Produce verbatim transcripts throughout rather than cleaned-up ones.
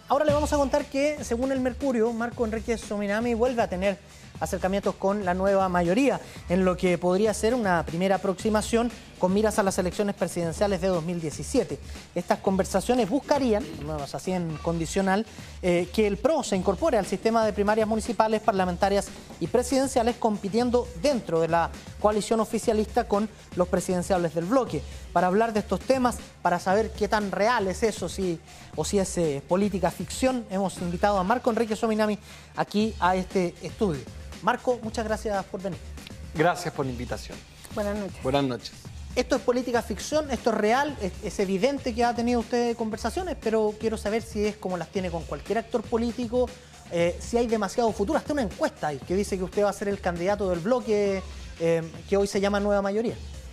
Ahora le vamos a contar que, según el Mercurio, Marco Enríquez Sominami vuelve a tener acercamientos con la nueva mayoría, en lo que podría ser una primera aproximación con miras a las elecciones presidenciales de dos mil diecisiete. Estas conversaciones buscarían, no, así en condicional, eh, que el P R O se incorpore al sistema de primarias municipales, parlamentarias y presidenciales, compitiendo dentro de la coalición oficialista con los presidenciables del bloque. Para hablar de estos temas, para saber qué tan real es eso, si, o si es eh, política ficción, hemos invitado a Marco Enríquez Sominami aquí a este estudio. Marco, muchas gracias por venir. Gracias por la invitación. Buenas noches. Buenas noches. Esto es política ficción, esto es real, es, es evidente que ha tenido usted conversaciones, pero quiero saber si es como las tiene con cualquier actor político, eh, si hay demasiado futuro. Hasta una encuesta ahí que dice que usted va a ser el candidato del bloque eh, que hoy se llama Nueva Mayoría.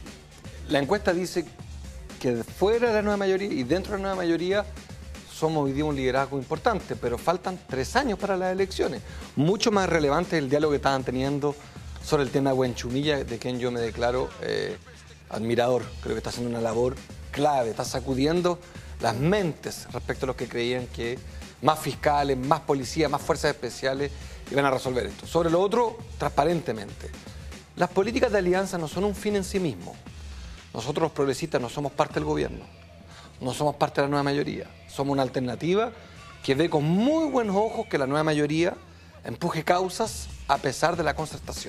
La encuesta dice que fuera de la nueva mayoría y dentro de la nueva mayoría somos hoy día un liderazgo importante, pero faltan tres años para las elecciones. Mucho más relevante el diálogo que estaban teniendo sobre el tema de Huenchumilla, de quien yo me declaro eh, admirador. Creo que está haciendo una labor clave, está sacudiendo las mentes respecto a los que creían que más fiscales, más policías, más fuerzas especiales iban a resolver esto. Sobre lo otro, transparentemente. Las políticas de alianza no son un fin en sí mismo. Nosotros los progresistas no somos parte del gobierno, no somos parte de la nueva mayoría. Somos una alternativa que ve con muy buenos ojos que la nueva mayoría empuje causas a pesar de la concertación.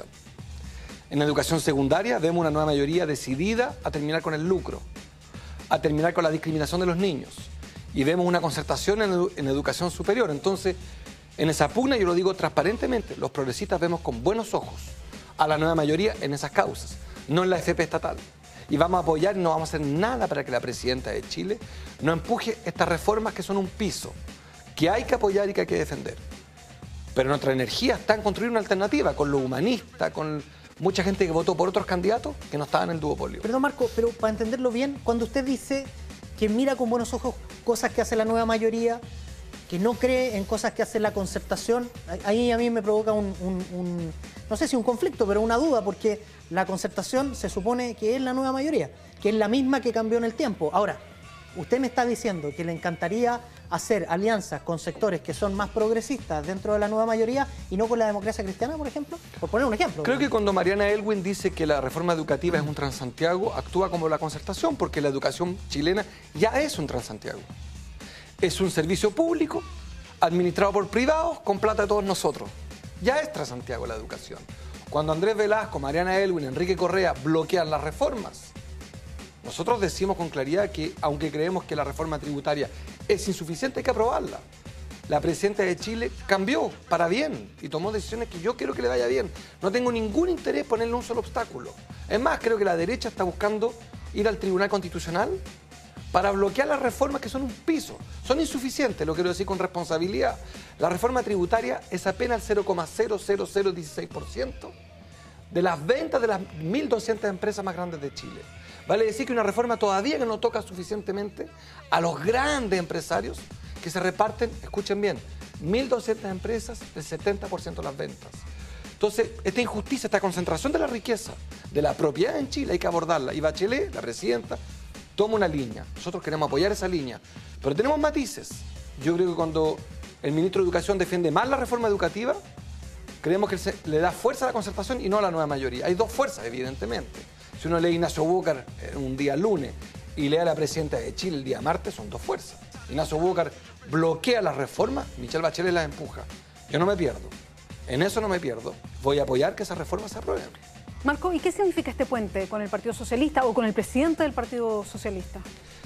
En educación secundaria vemos una nueva mayoría decidida a terminar con el lucro, a terminar con la discriminación de los niños. Y vemos una concertación en, edu en educación superior. Entonces, en esa pugna, yo lo digo transparentemente, los progresistas vemos con buenos ojos a la nueva mayoría en esas causas, no en la F P estatal. Y vamos a apoyar y no vamos a hacer nada para que la presidenta de Chile no empuje estas reformas que son un piso, que hay que apoyar y que hay que defender. Pero nuestra energía está en construir una alternativa con lo humanista, con mucha gente que votó por otros candidatos que no estaban en el duopolio. Perdón, Marco, pero para entenderlo bien, cuando usted dice que mira con buenos ojos cosas que hace la nueva mayoría, que no cree en cosas que hace la concertación, ahí a mí me provoca un, un, un, no sé si un conflicto, pero una duda, porque la concertación se supone que es la nueva mayoría, que es la misma que cambió en el tiempo. Ahora, usted me está diciendo que le encantaría hacer alianzas con sectores que son más progresistas dentro de la nueva mayoría y no con la democracia cristiana, por ejemplo, por poner un ejemplo. Creo que cuando Mariana Elwin dice que la reforma educativa es un Transantiago, actúa como la concertación, porque la educación chilena ya es un Transantiago. Es un servicio público administrado por privados con plata de todos nosotros. Ya es Transantiago la educación. Cuando Andrés Velasco, Mariana Elwin, Enrique Correa bloquean las reformas, nosotros decimos con claridad que, aunque creemos que la reforma tributaria es insuficiente, hay que aprobarla. La presidenta de Chile cambió para bien y tomó decisiones que yo quiero que le vaya bien. No tengo ningún interés en ponerle un solo obstáculo. Es más, creo que la derecha está buscando ir al Tribunal Constitucional para bloquear las reformas que son un piso. Son insuficientes, lo quiero decir con responsabilidad. La reforma tributaria es apenas el cero coma cero cero cero dieciséis por ciento de las ventas de las mil doscientas empresas más grandes de Chile. Vale decir que una reforma todavía que no toca suficientemente a los grandes empresarios que se reparten, escuchen bien, mil doscientas empresas, el setenta por ciento de las ventas. Entonces, esta injusticia, esta concentración de la riqueza, de la propiedad en Chile, hay que abordarla. Y Bachelet, la presidenta, toma una línea. Nosotros queremos apoyar esa línea, pero tenemos matices. Yo creo que cuando el ministro de Educación defiende más la reforma educativa, creemos que se le da fuerza a la concertación y no a la nueva mayoría. Hay dos fuerzas, evidentemente. Si uno lee a Ignacio Búcar un día lunes y lee a la presidenta de Chile el día martes, son dos fuerzas. Ignacio Búcar bloquea las reformas, Michelle Bachelet las empuja. Yo no me pierdo. En eso no me pierdo. Voy a apoyar que esas reformas se aprueben. Marco, ¿y qué significa este puente con el Partido Socialista o con el presidente del Partido Socialista?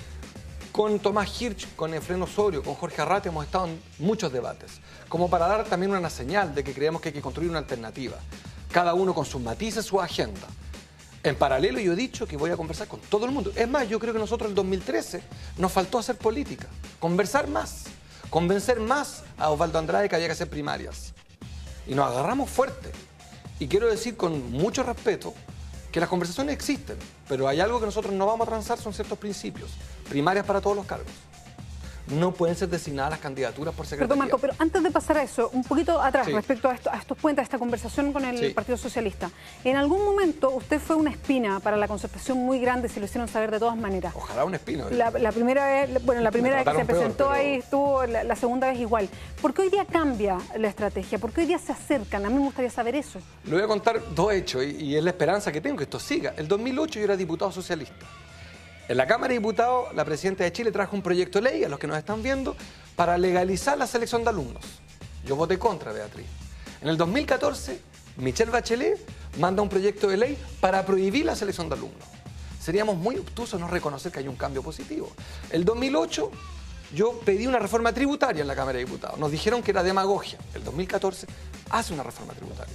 Con Tomás Hirsch, con Efraín Osorio, con Jorge Arrate hemos estado en muchos debates, como para dar también una señal de que creemos que hay que construir una alternativa, cada uno con sus matices, su agenda. En paralelo yo he dicho que voy a conversar con todo el mundo. Es más, yo creo que nosotros en el dos mil trece nos faltó hacer política, conversar más, convencer más a Osvaldo Andrade que había que hacer primarias. Y nos agarramos fuerte. Y quiero decir con mucho respeto que las conversaciones existen, pero hay algo que nosotros no vamos a transar, son ciertos principios. Primarias para todos los cargos. no pueden ser designadas las candidaturas por secretaría. Perdón, Marco, pero antes de pasar a eso, un poquito atrás, Sí. respecto a, esto, a estos puentes, a esta conversación con el Sí. Partido Socialista. En algún momento usted fue una espina para la concertación muy grande, si lo hicieron saber de todas maneras. Ojalá un espino. La, la primera vez, bueno, la primera vez que se trataron presentó peor, pero- ahí estuvo, la, la segunda vez igual. ¿Por qué hoy día cambia la estrategia? ¿Por qué hoy día se acercan? A mí me gustaría saber eso. Le voy a contar dos hechos y, y es la esperanza que tengo que esto siga. El dos mil ocho yo era diputado socialista. En la Cámara de Diputados, la presidenta de Chile trajo un proyecto de ley, a los que nos están viendo, para legalizar la selección de alumnos. Yo voté contra, Beatriz. En el dos mil catorce, Michelle Bachelet manda un proyecto de ley para prohibir la selección de alumnos. Seríamos muy obtusos no reconocer que hay un cambio positivo. El dos mil ocho, yo pedí una reforma tributaria en la Cámara de Diputados. Nos dijeron que era demagogia. El dos mil catorce hace una reforma tributaria.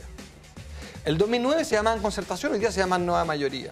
El dos mil nueve se llamaban concertación, hoy día se llaman nueva mayoría.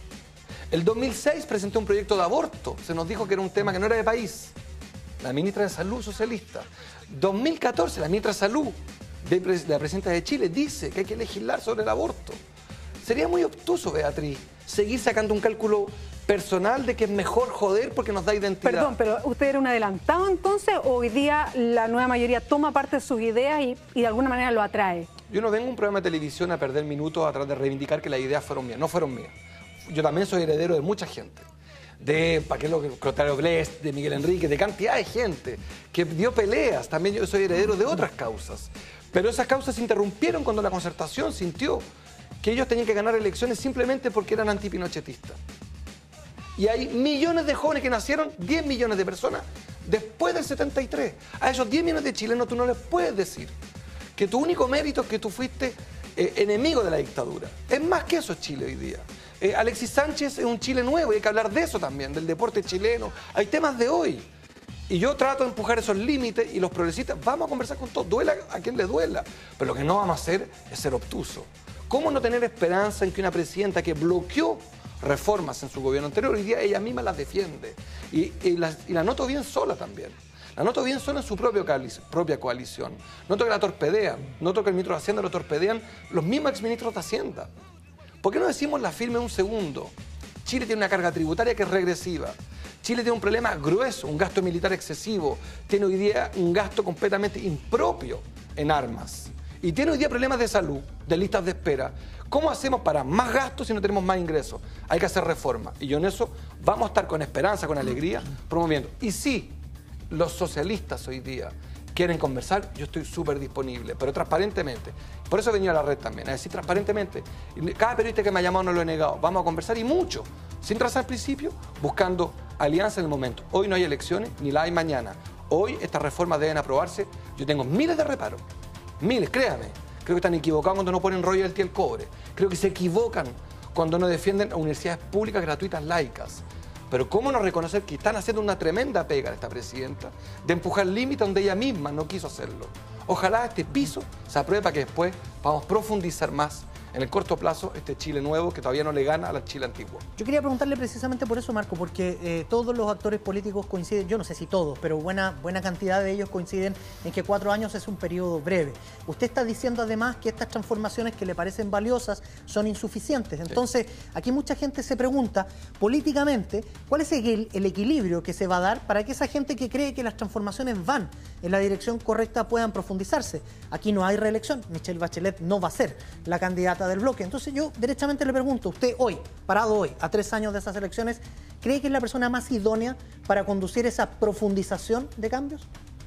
El dos mil seis presenté un proyecto de aborto. Se nos dijo que era un tema que no era de país. La ministra de Salud socialista. dos mil catorce, la ministra de Salud de, de la presidenta de Chile dice que hay que legislar sobre el aborto. Sería muy obtuso, Beatriz, seguir sacando un cálculo personal de que es mejor joder porque nos da identidad. Perdón, pero ¿usted era un adelantado entonces o hoy día la nueva mayoría toma parte de sus ideas y, y de alguna manera lo atrae? Yo no vengo a un programa de televisión a perder minutos a tratar de reivindicar que las ideas fueron mías. No fueron mías. Yo también soy heredero de mucha gente. De Paquelo Clotario Blest, de Miguel Enrique, de cantidad de gente que dio peleas. También yo soy heredero de otras causas. Pero esas causas se interrumpieron cuando la concertación sintió que ellos tenían que ganar elecciones simplemente porque eran antipinochetistas. Y hay millones de jóvenes que nacieron, diez millones de personas, después del setenta y tres. A esos diez millones de chilenos tú no les puedes decir que tu único mérito es que tú fuiste eh, enemigo de la dictadura. Es más que eso Chile hoy día. Eh, Alexis Sánchez es un Chile nuevo y hay que hablar de eso también, del deporte chileno. Hay temas de hoy. Y yo trato de empujar esos límites y los progresistas vamos a conversar con todos, duela a quien le duela. Pero lo que no vamos a hacer es ser obtuso. ¿Cómo no tener esperanza en que una presidenta que bloqueó reformas en su gobierno anterior, hoy día ella misma las defiende? Y, y, la, y la noto bien sola también. La noto bien sola en su propio coalición, propia coalición. Noto que la torpedean, noto que el ministro de Hacienda lo torpedean los mismos exministros de Hacienda. ¿Por qué no decimos la firme un segundo? Chile tiene una carga tributaria que es regresiva. Chile tiene un problema grueso, un gasto militar excesivo. Tiene hoy día un gasto completamente impropio en armas. Y tiene hoy día problemas de salud, de listas de espera. ¿Cómo hacemos para más gastos si no tenemos más ingresos? Hay que hacer reformas. Y yo en eso vamos a estar con esperanza, con alegría, promoviendo. Y sí, los socialistas hoy día quieren conversar, yo estoy súper disponible, pero transparentemente. Por eso he venido a la red también, a decir transparentemente. Cada periodista que me ha llamado no lo he negado. Vamos a conversar y mucho, sin trazar principio, buscando alianza en el momento. Hoy no hay elecciones, ni la hay mañana. Hoy estas reformas deben aprobarse. Yo tengo miles de reparos, miles, créame. Creo que están equivocados cuando no ponen royalty al cobre. Creo que se equivocan cuando no defienden a universidades públicas gratuitas laicas. Pero ¿cómo no reconocer que están haciendo una tremenda pega esta presidenta de empujar límites donde ella misma no quiso hacerlo? Ojalá este piso se apruebe para que después podamos profundizar más en el corto plazo este Chile nuevo que todavía no le gana al Chile antiguo. Yo quería preguntarle precisamente por eso, Marco, porque eh, todos los actores políticos coinciden, yo no sé si todos, pero buena, buena cantidad de ellos coinciden en que cuatro años es un periodo breve. Usted está diciendo además que estas transformaciones que le parecen valiosas son insuficientes. Entonces, sí. Aquí mucha gente se pregunta, políticamente, ¿cuál es el, el equilibrio que se va a dar para que esa gente que cree que las transformaciones van en la dirección correcta puedan profundizarse? Aquí no hay reelección, Michelle Bachelet no va a ser la candidata del bloque. Entonces yo derechamente le pregunto, usted hoy, parado hoy, a tres años de esas elecciones, ¿cree que es la persona más idónea para conducir esa profundización de cambios?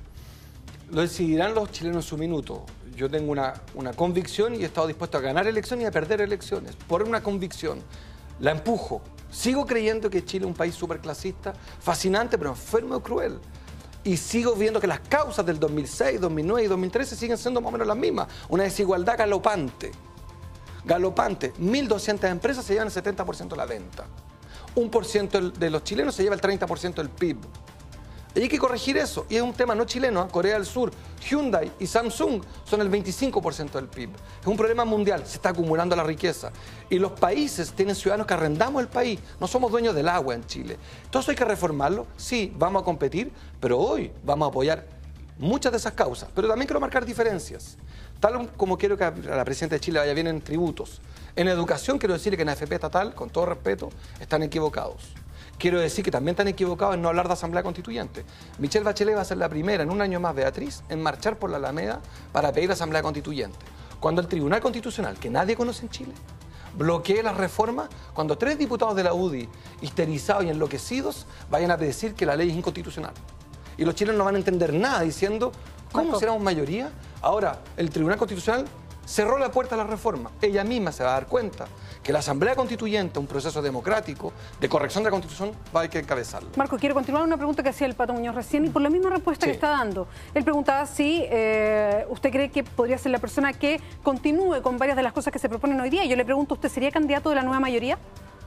Lo decidirán los chilenos en su minuto. Yo tengo una, una convicción y he estado dispuesto a ganar elecciones y a perder elecciones. Por una convicción, la empujo. Sigo creyendo que Chile es un país superclasista, fascinante, pero enfermo y cruel. Y sigo viendo que las causas del dos mil seis, dos mil nueve y dos mil trece siguen siendo más o menos las mismas. Una desigualdad galopante. Galopante. mil doscientas empresas se llevan el setenta por ciento de la venta. un por ciento de los chilenos se lleva el treinta por ciento del P I B. Y hay que corregir eso. Y es un tema no chileno. ¿eh? Corea del Sur, Hyundai y Samsung son el veinticinco por ciento del P I B. Es un problema mundial. Se está acumulando la riqueza. Y los países tienen ciudadanos que arrendamos el país. No somos dueños del agua en Chile. Entonces hay que reformarlo. Sí, vamos a competir, pero hoy vamos a apoyar muchas de esas causas. Pero también quiero marcar diferencias. Tal como quiero que a la presidenta de Chile vaya bien en tributos. En educación quiero decirle que en la A F P estatal, con todo respeto, están equivocados. Quiero decir que también están equivocados en no hablar de Asamblea Constituyente. Michelle Bachelet va a ser la primera en un año más, Beatriz, en marchar por la Alameda para pedir Asamblea Constituyente. Cuando el Tribunal Constitucional, que nadie conoce en Chile, bloquee las reformas, cuando tres diputados de la U D I, histerizados y enloquecidos, vayan a decir que la ley es inconstitucional. Y los chilenos no van a entender nada diciendo, ¿cómo Marco. seremos mayoría? Ahora, el Tribunal Constitucional cerró la puerta a la reforma. Ella misma se va a dar cuenta que la Asamblea Constituyente, un proceso democrático de corrección de la Constitución, va a haber que encabezarlo. Marco, quiero continuar una pregunta que hacía el Pato Muñoz recién y por la misma respuesta Sí. que está dando. Él preguntaba si eh, usted cree que podría ser la persona que continúe con varias de las cosas que se proponen hoy día. Y yo le pregunto, ¿usted sería candidato de la nueva mayoría?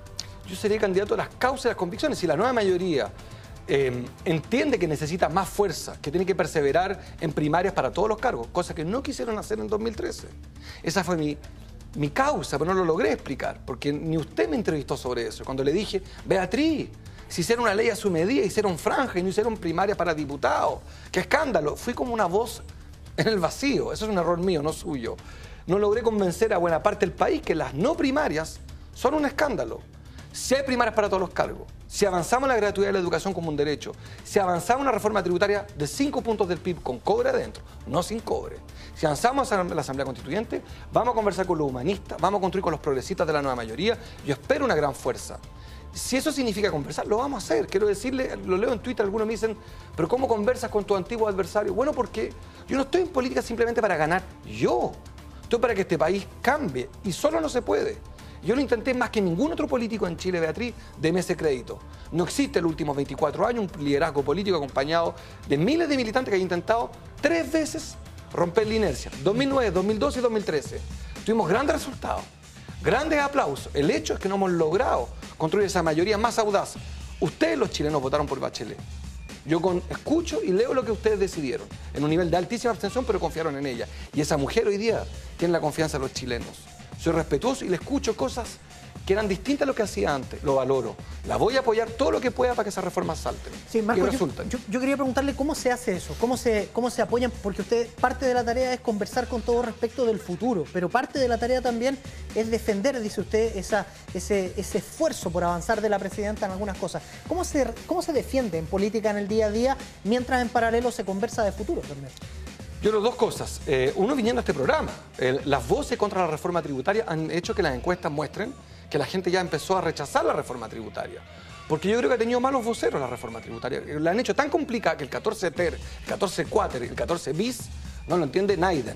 Yo sería candidato a las causas y las convicciones. Si la nueva mayoría eh, entiende que necesita más fuerza, que tiene que perseverar en primarias para todos los cargos, cosa que no quisieron hacer en dos mil trece. Esa fue mi, mi causa, pero no lo logré explicar, porque ni usted me entrevistó sobre eso. Cuando le dije, Beatriz, si hicieron una ley a su medida, hicieron franja y no hicieron primarias para diputados, ¡qué escándalo! Fui como una voz en el vacío. Eso es un error mío, no suyo. No logré convencer a buena parte del país que las no primarias son un escándalo. Si hay primarias para todos los cargos, si avanzamos en la gratuidad de la educación como un derecho, si avanzamos en una reforma tributaria de cinco puntos del P I B con cobre adentro, no sin cobre, si avanzamos en la Asamblea Constituyente, vamos a conversar con los humanistas, vamos a construir con los progresistas de la nueva mayoría. Yo espero una gran fuerza. Si eso significa conversar, lo vamos a hacer. Quiero decirle, lo leo en Twitter, algunos me dicen, pero ¿cómo conversas con tu antiguo adversario? Bueno, porque yo no estoy en política simplemente para ganar yo. Estoy para que este país cambie y solo no se puede. Yo lo intenté más que ningún otro político en Chile, Beatriz, deme ese crédito. No existe en los últimos veinticuatro años un liderazgo político acompañado de miles de militantes que han intentado tres veces romper la inercia. dos mil nueve, dos mil doce y dos mil trece. Tuvimos grandes resultados, grandes aplausos. El hecho es que no hemos logrado construir esa mayoría más audaz. Ustedes, los chilenos, votaron por Bachelet. Yo con, escucho y leo lo que ustedes decidieron, en un nivel de altísima abstención, pero confiaron en ella. Y esa mujer hoy día tiene la confianza de los chilenos. Soy respetuoso y le escucho cosas que eran distintas a lo que hacía antes. Lo valoro. La voy a apoyar todo lo que pueda para que esas reformas salten. Sí, Marco, que yo, resulten. yo, yo quería preguntarle cómo se hace eso, cómo se, cómo se apoyan, porque usted, parte de la tarea es conversar con todo respecto del futuro, pero parte de la tarea también es defender, dice usted, esa, ese, ese esfuerzo por avanzar de la presidenta en algunas cosas. ¿Cómo se, cómo se defiende en política en el día a día, mientras en paralelo se conversa de futuro también? Yo creo dos cosas. Eh, uno, viniendo a este programa, eh, las voces contra la reforma tributaria han hecho que las encuestas muestren que la gente ya empezó a rechazar la reforma tributaria. Porque yo creo que ha tenido malos voceros la reforma tributaria. La han hecho tan complicada que el catorce ter, el catorce cuater, el catorce bis, no lo entiende nadie.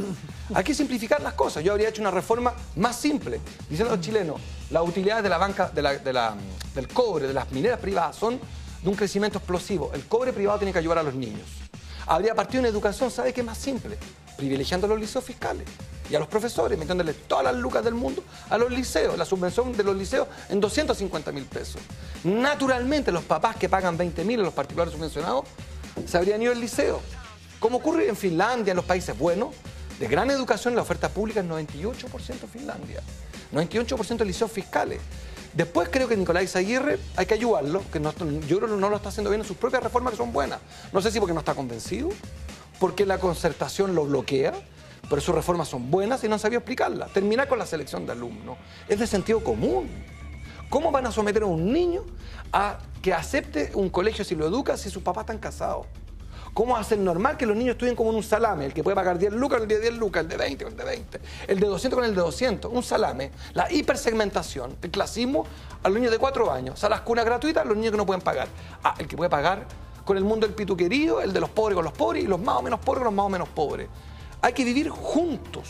Hay que simplificar las cosas. Yo habría hecho una reforma más simple, diciendo a los chilenos, las utilidades de la banca, de la, de la, del cobre, de las mineras privadas, son de un crecimiento explosivo. El cobre privado tiene que ayudar a los niños. Habría partido en educación, ¿sabe qué es más simple? Privilegiando a los liceos fiscales y a los profesores, metiéndole todas las lucas del mundo a los liceos, la subvención de los liceos en doscientos cincuenta mil pesos. Naturalmente, los papás que pagan veinte mil en los particulares subvencionados se habrían ido al liceo. Como ocurre en Finlandia, en los países buenos, de gran educación, la oferta pública es noventa y ocho por ciento Finlandia, noventa y ocho por ciento de liceos fiscales. Después creo que Nicolás Aguirre hay que ayudarlo, que no, yo creo que no lo está haciendo bien en sus propias reformas que son buenas. No sé si porque no está convencido, porque la concertación lo bloquea, pero sus reformas son buenas y no han sabido explicarlas. Terminar con la selección de alumnos es de sentido común. ¿Cómo van a someter a un niño a que acepte un colegio si lo educa si sus papás están casados? ¿Cómo hacer normal que los niños estudien como en un salame? El que puede pagar diez lucas, el de diez lucas, el de veinte, el de veinte. El de doscientos con el de doscientos. Un salame. La hipersegmentación, el clasismo a los niños de cuatro años. O sea, las cunas gratuitas a los niños que no pueden pagar. Ah, el que puede pagar con el mundo del pituquerío, el de los pobres con los pobres y los más o menos pobres con los más o menos pobres. Hay que vivir juntos.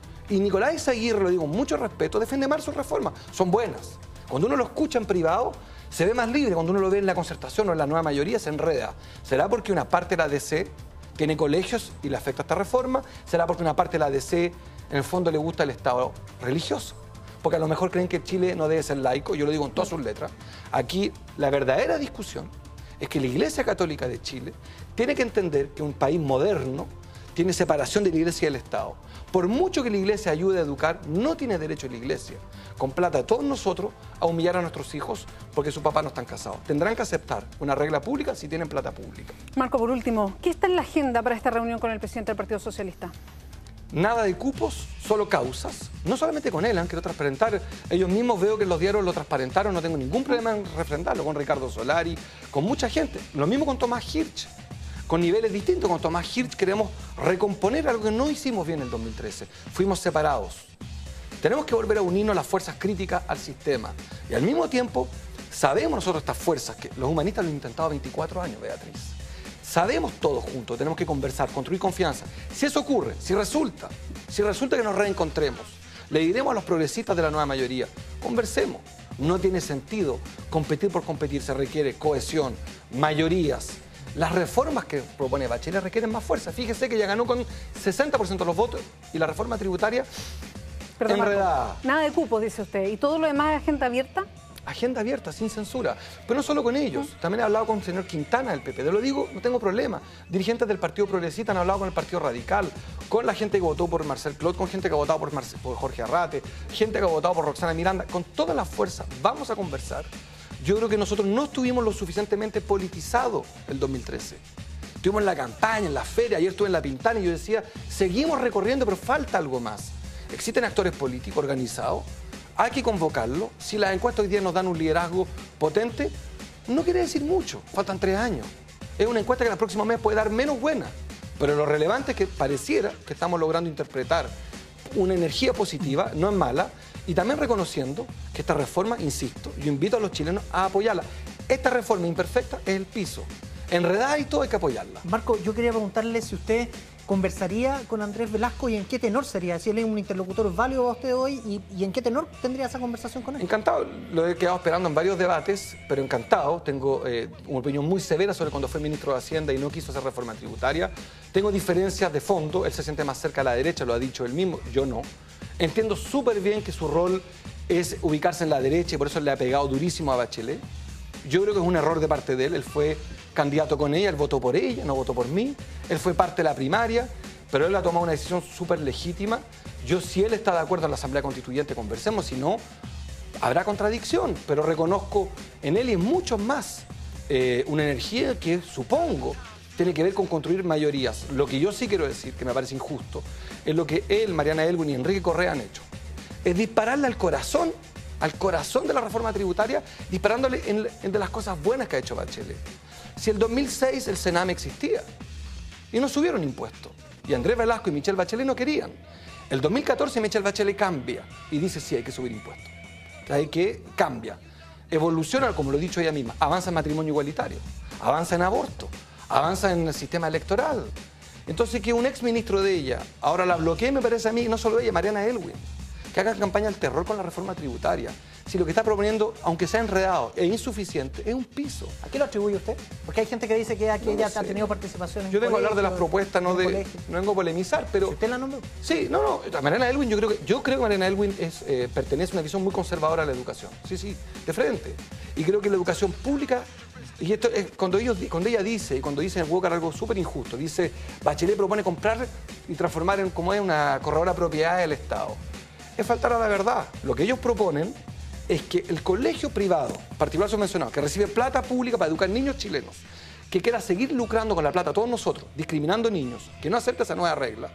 Y Nicolás Aguirre, lo digo con mucho respeto, defiende mal sus reformas. Son buenas. Cuando uno lo escucha en privado, se ve más libre. Cuando uno lo ve en la concertación o en la nueva mayoría, se enreda. ¿Será porque una parte de la D C tiene colegios y le afecta esta reforma? ¿Será porque una parte de la D C, en el fondo, le gusta el Estado religioso? Porque a lo mejor creen que Chile no debe ser laico. Yo lo digo en todas sus letras. Aquí, la verdadera discusión es que la Iglesia Católica de Chile tiene que entender que un país moderno tiene separación de la Iglesia y del Estado. Por mucho que la Iglesia ayude a educar, no tiene derecho la Iglesia, con plata de todos nosotros, a humillar a nuestros hijos porque sus papás no están casados. Tendrán que aceptar una regla pública si tienen plata pública. Marco, por último, ¿qué está en la agenda para esta reunión con el presidente del Partido Socialista? Nada de cupos, solo causas, no solamente con él, han querido transparentar, ellos mismos veo que los diarios lo transparentaron, no tengo ningún problema en refrendarlo, con Ricardo Solari, con mucha gente, lo mismo con Tomás Hirsch, con niveles distintos, con Tomás Hirsch queremos recomponer algo que no hicimos bien en el dos mil trece, fuimos separados. Tenemos que volver a unirnos las fuerzas críticas al sistema y al mismo tiempo sabemos nosotros estas fuerzas, que los humanistas lo han intentado veinticuatro años, Beatriz. Sabemos todos juntos, tenemos que conversar, construir confianza. Si eso ocurre, si resulta, si resulta que nos reencontremos, le diremos a los progresistas de la nueva mayoría, conversemos. No tiene sentido competir por competir, se requiere cohesión, mayorías. Las reformas que propone Bachelet requieren más fuerza. Fíjese que ya ganó con sesenta por ciento de los votos y la reforma tributaria Perdón, enredada. Marco, nada de cupos, dice usted. ¿Y todo lo demás es agenda abierta? Agenda abierta, sin censura. Pero no solo con ellos. También he hablado con el señor Quintana del P P. Te lo digo, no tengo problema. Dirigentes del Partido Progresista han hablado con el Partido Radical, con la gente que votó por Marcel Clot, con gente que ha votado por, Marce, por Jorge Arrate, gente que ha votado por Roxana Miranda. Con todas las fuerzas vamos a conversar. Yo creo que nosotros no estuvimos lo suficientemente politizados el dos mil trece. Estuvimos en la campaña, en la feria, ayer estuve en La Pintana y yo decía, seguimos recorriendo, pero falta algo más. Existen actores políticos organizados. Hay que convocarlo. Si las encuestas hoy día nos dan un liderazgo potente, no quiere decir mucho. Faltan tres años. Es una encuesta que el próximo mes puede dar menos buena. Pero lo relevante es que pareciera que estamos logrando interpretar una energía positiva, no es mala, y también reconociendo que esta reforma, insisto, yo invito a los chilenos a apoyarla. Esta reforma imperfecta es el piso. Enredada y todo hay que apoyarla. Marco, yo quería preguntarle si usted conversaría con Andrés Velasco y en qué tenor sería, si él es un interlocutor válido a usted hoy y, y en qué tenor tendría esa conversación con él. Encantado, lo he quedado esperando en varios debates, pero encantado. Tengo eh, una opinión muy severa sobre cuando fue ministro de Hacienda y no quiso hacer reforma tributaria. Tengo diferencias de fondo, él se siente más cerca a la derecha, lo ha dicho él mismo, yo no. Entiendo súper bien que su rol es ubicarse en la derecha y por eso le ha pegado durísimo a Bachelet. Yo creo que es un error de parte de él, él fue candidato con ella, él votó por ella, no votó por mí, él fue parte de la primaria, pero él ha tomado una decisión súper legítima. Yo, si él está de acuerdo en la Asamblea Constituyente, conversemos, si no, habrá contradicción, pero reconozco en él y en muchos más eh, una energía que, supongo, tiene que ver con construir mayorías. Lo que yo sí quiero decir, que me parece injusto, es lo que él, Mariana Elwin y Enrique Correa han hecho. Es dispararle al corazón, al corazón de la reforma tributaria, disparándole en, en de las cosas buenas que ha hecho Bachelet. Si el dos mil seis el Sename existía y no subieron impuestos, y Andrés Velasco y Michelle Bachelet no querían. El dos mil catorce Michelle Bachelet cambia y dice sí, hay que subir impuestos. Hay que cambia. Evoluciona, como lo he dicho ella misma, avanza en matrimonio igualitario, avanza en aborto, avanza en el sistema electoral. Entonces que un ex ministro de ella ahora la bloquee, me parece a mí, no solo ella, Mariana Elwin, que haga campaña al terror con la reforma tributaria. Si lo que está proponiendo, aunque sea enredado e insuficiente, es un piso. ¿A qué lo atribuye usted? Porque hay gente que dice que aquí No ella sé. ha tenido participación en Yo vengo a hablar de las colegios, propuestas, no, en de, colegios. no vengo a polemizar, pero... ¿Si usted la nombró? Sí, no, no, Mariana Elwin, yo creo que, yo creo que Mariana Elwin es, eh, pertenece a una visión muy conservadora a la educación. Sí, sí, de frente. Y creo que la educación pública, y esto es cuando, ellos, cuando ella dice, y cuando dice en Walker algo súper injusto, dice, Bachelet propone comprar y transformar en como es una corredora propiedad del Estado. Es faltar a la verdad. Lo que ellos proponen es que el colegio privado, particular subvencionado, que recibe plata pública para educar niños chilenos, que quiera seguir lucrando con la plata todos nosotros, discriminando niños, que no acepta esa nueva regla,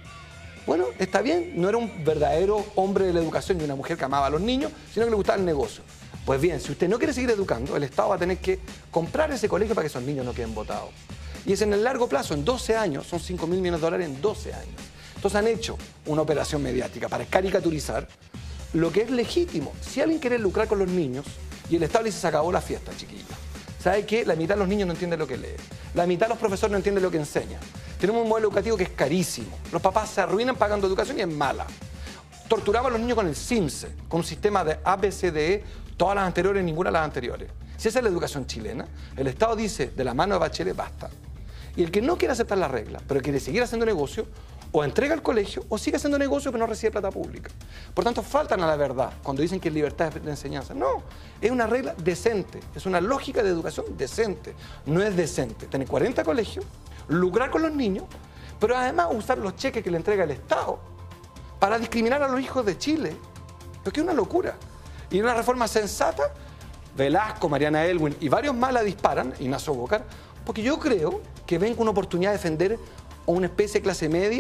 bueno, está bien, no era un verdadero hombre de la educación y una mujer que amaba a los niños, sino que le gustaba el negocio. Pues bien, si usted no quiere seguir educando, el Estado va a tener que comprar ese colegio para que esos niños no queden votados. Y es en el largo plazo, en doce años, son cinco mil millones de dólares en doce años. Entonces han hecho una operación mediática para caricaturizar lo que es legítimo. Si alguien quiere lucrar con los niños y el Estado le dice se acabó la fiesta, chiquillos. ¿Sabe qué? La mitad de los niños no entienden lo que leen. La mitad de los profesores no entienden lo que enseñan. Tenemos un modelo educativo que es carísimo. Los papás se arruinan pagando educación y es mala. Torturaba a los niños con el CIMSE, con un sistema de A, B, C, D, E, todas las anteriores, ninguna de las anteriores. Si esa es la educación chilena, el Estado dice, de la mano de Bachelet, basta. Y el que no quiere aceptar la regla, pero quiere seguir haciendo negocio, o entrega al colegio o sigue haciendo negocio pero no recibe plata pública. Por tanto, faltan a la verdad cuando dicen que es libertad de enseñanza. No, es una regla decente, es una lógica de educación decente. No es decente tener cuarenta colegios, lucrar con los niños, pero además usar los cheques que le entrega el Estado para discriminar a los hijos de Chile. Porque es una locura. Y una reforma sensata, Velasco, Mariana Elwin y varios más la disparan, Ignacio Bocar, porque yo creo que ven con una oportunidad de defender a una especie de clase media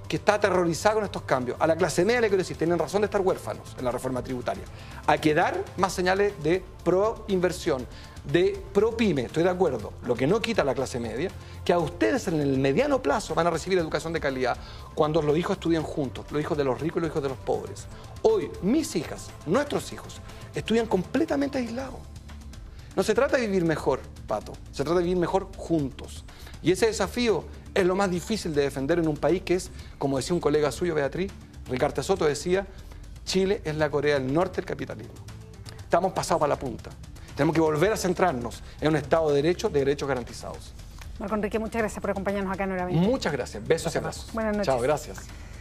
que está aterrorizada con estos cambios. A la clase media le quiero decir, tienen razón de estar huérfanos en la reforma tributaria. Hay que dar más señales de pro-inversión, de pro-pyme, estoy de acuerdo. Lo que no quita a la clase media, que a ustedes en el mediano plazo van a recibir educación de calidad cuando los hijos estudian juntos, los hijos de los ricos y los hijos de los pobres. Hoy, mis hijas, nuestros hijos, estudian completamente aislados. No se trata de vivir mejor, Pato, se trata de vivir mejor juntos. Y ese desafío es lo más difícil de defender en un país que es, como decía un colega suyo, Beatriz, Ricardo Soto decía, Chile es la Corea del Norte del capitalismo. Estamos pasados para la punta. Tenemos que volver a centrarnos en un Estado de Derecho, de derechos garantizados. Marco Enrique, muchas gracias por acompañarnos acá en Hora veinte. Muchas gracias. Besos y abrazos. Buenas noches. Chao, gracias.